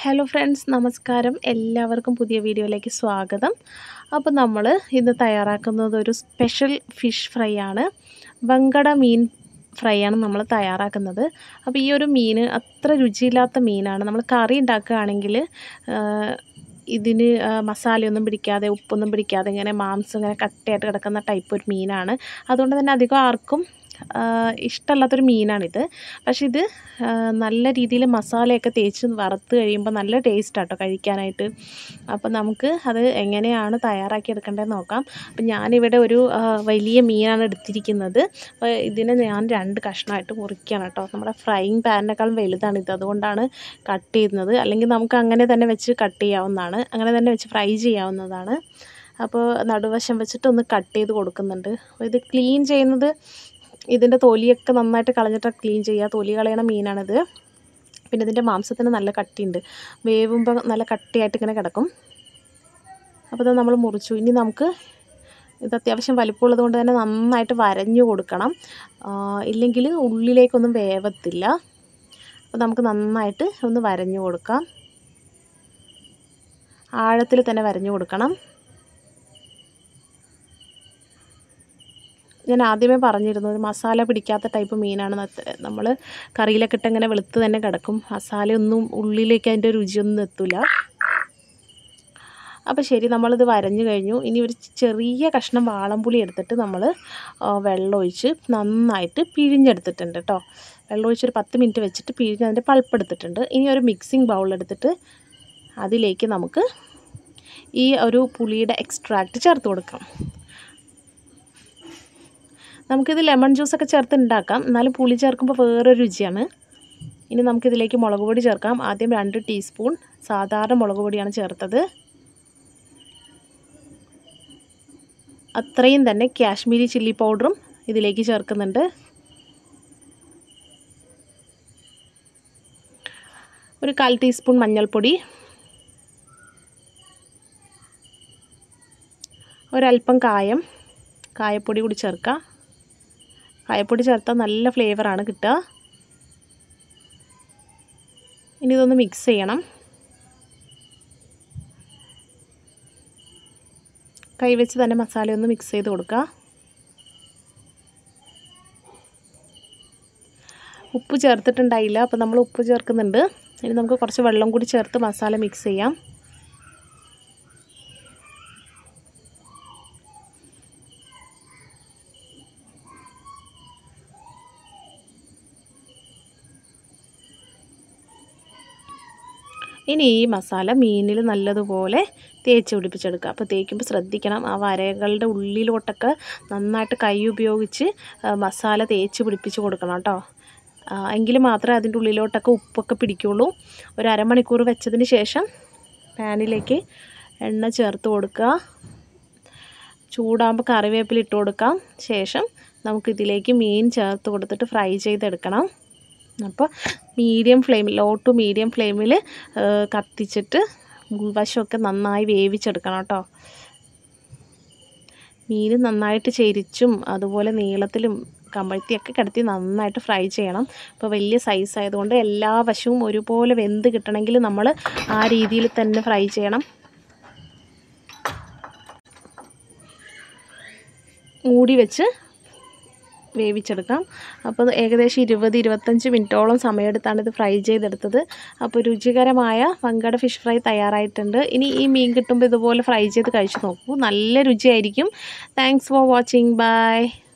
Hello friends, നമസ്കാരം. എല്ലാവർക്കും പുതിയ വീഡിയോയിലേക്ക് സ്വാഗതം. അപ്പോൾ നമ്മൾ ഇന്ന് തയ്യാറാക്കുന്നത് ഒരു സ്പെഷ്യൽ ഫിഷ് ഫ്രൈ ആണ്. വങ്കട മീൻ ഫ്രൈ ആണ് നമ്മൾ തയ്യാറാക്കുന്നത്. അപ്പോൾ ഈ ഒരു മീൻ അത്ര രുചിയില്ലാത്ത മീനാണ്. നമ്മൾ കറി ഉണ്ടാക്കുകയാണെങ്കിൽ ഇതിന് മസാലയൊന്നും പിടിക്കാതെ ഉപ്പൊന്നും പിടിക്കാതെ ഇങ്ങനെ മാംസം ഇങ്ങനെ കട്ടയായിട്ട് കിടക്കുന്ന ടൈപ്പ് ഒരു മീനാണ്. അതുകൊണ്ട് തന്നെ അധികം ആർക്കും ഇഷ്ടമല്ലാത്തൊരു മീനാണിത്. പക്ഷേ ഇത് നല്ല രീതിയിൽ മസാലയൊക്കെ തേച്ച് വറുത്ത് കഴിയുമ്പോൾ നല്ല ടേസ്റ്റാണ് കേട്ടോ കഴിക്കാനായിട്ട്. അപ്പോൾ നമുക്ക് അത് എങ്ങനെയാണ് തയ്യാറാക്കിയെടുക്കേണ്ടതെന്ന് നോക്കാം. അപ്പം ഞാനിവിടെ ഒരു വലിയ മീനാണ് എടുത്തിരിക്കുന്നത്. അപ്പോൾ ഇതിനെ ഞാൻ 2 കഷ്ണമായിട്ട് മുറിക്കുകയാണ് കേട്ടോ. നമ്മുടെ ഫ്രൈയിങ് പാനിനേക്കാളും വലുതാണിത്, അതുകൊണ്ടാണ് കട്ട് ചെയ്യുന്നത്. അല്ലെങ്കിൽ നമുക്ക് അങ്ങനെ തന്നെ വെച്ച് കട്ട് ചെയ്യാവുന്നതാണ്, അങ്ങനെ തന്നെ വെച്ച് ഫ്രൈ ചെയ്യാവുന്നതാണ്. അപ്പോൾ നടുവശം വെച്ചിട്ട് ഒന്ന് കട്ട് ചെയ്ത് കൊടുക്കുന്നുണ്ട്. അപ്പോൾ ഇത് ക്ലീൻ ചെയ്യുന്നത് ഇതിൻ്റെ തൊലിയൊക്കെ നന്നായിട്ട് കളഞ്ഞിട്ട് ക്ലീൻ ചെയ്യുക. തൊലി കളയണ മീനാണിത്. പിന്നെ ഇതിൻ്റെ മാംസത്തിന് നല്ല കട്ടിയുണ്ട്, വേവുമ്പോൾ നല്ല കട്ടിയായിട്ട് ഇങ്ങനെ കിടക്കും. അപ്പോൾ ഇത് നമ്മൾ മുറിച്ചു. ഇനി നമുക്ക് ഇത് അത്യാവശ്യം വലിപ്പമുള്ളത് കൊണ്ട് തന്നെ നന്നായിട്ട് വരഞ്ഞു കൊടുക്കണം, ഇല്ലെങ്കിൽ ഉള്ളിലേക്കൊന്നും വേവത്തില്ല. അപ്പോൾ നമുക്ക് നന്നായിട്ട് ഒന്ന് വരഞ്ഞു കൊടുക്കാം, ആഴത്തിൽ തന്നെ വരഞ്ഞു കൊടുക്കണം. ഞാൻ ആദ്യമേ പറഞ്ഞിരുന്നു, ഒരു മസാല പിടിക്കാത്ത ടൈപ്പ് മീനാണ്. നമ്മൾ കറിയിലൊക്കെ ഇട്ട് ഇങ്ങനെ വെളുത്ത് തന്നെ കിടക്കും, മസാലയൊന്നും ഉള്ളിലേക്ക് അതിൻ്റെ രുചിയൊന്നും എത്തില്ല. അപ്പോൾ ശരി, നമ്മളിത് വരഞ്ഞു കഴിഞ്ഞു. ഇനി ഒരു ചെറിയ കഷ്ണം വാളംപുളി എടുത്തിട്ട് നമ്മൾ വെള്ളമൊഴിച്ച് നന്നായിട്ട് പിഴിഞ്ഞെടുത്തിട്ടുണ്ട് കേട്ടോ. വെള്ളമൊഴിച്ചൊരു 10 മിനിറ്റ് വെച്ചിട്ട് പിഴിഞ്ഞ് അതിൻ്റെ പൾപ്പ് എടുത്തിട്ടുണ്ട്. ഇനി ഒരു മിക്സിംഗ് ബൗളെടുത്തിട്ട് അതിലേക്ക് നമുക്ക് ഈ ഒരു പുളിയുടെ എക്സ്ട്രാക്റ്റ് ചേർത്ത് കൊടുക്കാം. നമുക്കിത് ലെമൺ ജ്യൂസൊക്കെ ചേർത്ത് ഉണ്ടാക്കാം, എന്നാലും പുളി ചേർക്കുമ്പോൾ വേറൊരു രുചിയാണ്. ഇനി നമുക്കിതിലേക്ക് മുളക് പൊടി ചേർക്കാം. ആദ്യം 2 ടീസ്പൂൺ സാധാരണ മുളക് പൊടിയാണ് ചേർത്തത്. അത്രയും തന്നെ കാശ്മീരി ചില്ലി പൗഡറും ഇതിലേക്ക് ചേർക്കുന്നുണ്ട്. ഒരു 1/4 ടീസ്പൂൺ മഞ്ഞൾപ്പൊടി, ഒരല്പം കായപ്പൊടി കൂടി ചേർക്കുക. കായപ്പൊടി ചേർത്താൽ നല്ല ഫ്ലേവറാണ് കിട്ടുക. ഇനി ഇതൊന്ന് മിക്സ് ചെയ്യണം. കൈവച്ച് തന്നെ മസാല ഒന്ന് മിക്സ് ചെയ്ത് കൊടുക്കുക. ഉപ്പ് ചേർത്തിട്ടുണ്ടായില്ല, അപ്പോൾ നമ്മൾ ഉപ്പ് ചേർക്കുന്നുണ്ട്. ഇനി നമുക്ക് കുറച്ച് വെള്ളം കൂടി ചേർത്ത് മസാല മിക്സ് ചെയ്യാം. ഇനി ഈ മസാല മീനിൽ നല്ലതുപോലെ തേച്ച് പിടിപ്പിച്ചെടുക്കുക. അപ്പോൾ തേക്കുമ്പോൾ ശ്രദ്ധിക്കണം, ആ വരകളുടെ ഉള്ളിലോട്ടൊക്കെ നന്നായിട്ട് കൈ ഉപയോഗിച്ച് മസാല തേച്ച് പിടിപ്പിച്ച് കൊടുക്കണം കേട്ടോ. എങ്കിൽ മാത്രമേ അതിൻ്റെ ഉള്ളിലോട്ടൊക്കെ ഉപ്പൊക്കെ പിടിക്കുള്ളൂ. ഒരു അരമണിക്കൂർ വെച്ചതിന് ശേഷം പാനിലേക്ക് എണ്ണ ചേർത്ത് കൊടുക്കുക. ചൂടാകുമ്പോൾ കറിവേപ്പില ഇട്ട് കൊടുക്കാം. ശേഷം നമുക്കിതിലേക്ക് മീൻ ചേർത്ത് കൊടുത്തിട്ട് ഫ്രൈ ചെയ്തെടുക്കണം. അപ്പോൾ ലോ ടു മീഡിയം ഫ്ലെയിമിൽ കത്തിച്ചിട്ട് ഉൾവശമൊക്കെ നന്നായി വേവിച്ചെടുക്കണം കേട്ടോ. മീൻ നന്നായിട്ട് ചെരിച്ചും അതുപോലെ നീളത്തിലും കമഴ്ത്തിയൊക്കെ കിടത്തി നന്നായിട്ട് ഫ്രൈ ചെയ്യണം. അപ്പോൾ വലിയ സൈസ് ആയതുകൊണ്ട് എല്ലാ വശവും ഒരുപോലെ വെന്ത് കിട്ടണമെങ്കിൽ നമ്മൾ ആ രീതിയിൽ തന്നെ ഫ്രൈ ചെയ്യണം. മൂടി വെച്ച് വേവിച്ചെടുക്കാം. അപ്പോൾ ഏകദേശം 20-25 മിനിറ്റോളം സമയമെടുത്താണ് ഇത് ഫ്രൈ ചെയ്തെടുത്തത്. അപ്പോൾ രുചികരമായ വങ്കട ഫിഷ് ഫ്രൈ തയ്യാറായിട്ടുണ്ട്. ഇനി ഈ മീൻ കിട്ടുമ്പോൾ ഇതുപോലെ ഫ്രൈ ചെയ്ത് കഴിച്ച് നോക്കൂ, നല്ല രുചിയായിരിക്കും. Thanks for watching. ബൈ.